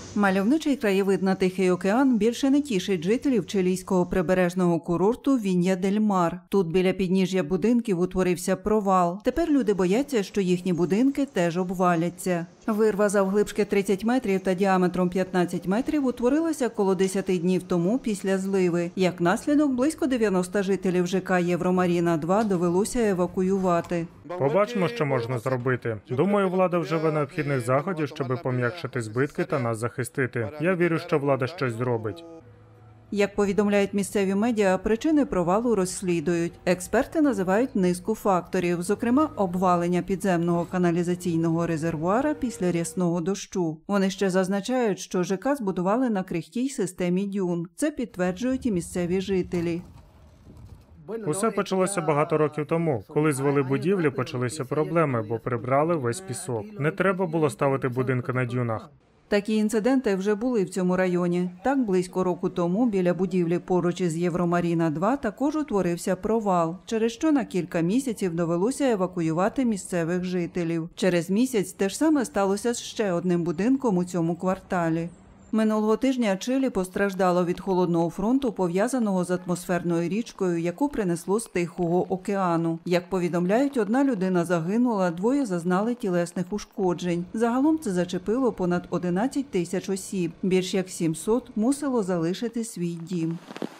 Мальовничий краєвид на Тихий океан більше не тішить жителів чилійського прибережного курорту Вінья-дель-Мар. Тут біля підніжжя будинків утворився провал. Тепер люди бояться, що їхні будинки теж обваляться. Вирва завглибшки 30 метрів та діаметром 15 метрів утворилася коло 10 днів тому після зливи. Як наслідок, близько 90 жителів ЖК «Євромаріна-2» довелося евакуювати. Побачимо, що можна зробити. Думаю, влада вживе необхідних заходів, щоб пом'якшити збитки та нас захистити. Я вірю, що влада щось зробить. Як повідомляють місцеві медіа, причини провалу розслідують. Експерти називають низку факторів, зокрема обвалення підземного каналізаційного резервуара після рясного дощу. Вони ще зазначають, що ЖК збудували на крихкій системі дюн. Це підтверджують і місцеві жителі. Усе почалося багато років тому. Коли звели будівлі, почалися проблеми, бо прибрали весь пісок. Не треба було ставити будинки на дюнах. Такі інциденти вже були в цьому районі. Так, близько року тому біля будівлі поруч із «Євромаріна-2» також утворився провал, через що на кілька місяців довелося евакуювати місцевих жителів. Через місяць те ж саме сталося з ще одним будинком у цьому кварталі. Минулого тижня Чилі постраждало від холодного фронту, пов'язаного з атмосферною річкою, яку принесло з Тихого океану. Як повідомляють, одна людина загинула, двоє зазнали тілесних ушкоджень. Загалом це зачепило понад 11 тисяч осіб. Більш як 700 мусило залишити свій дім.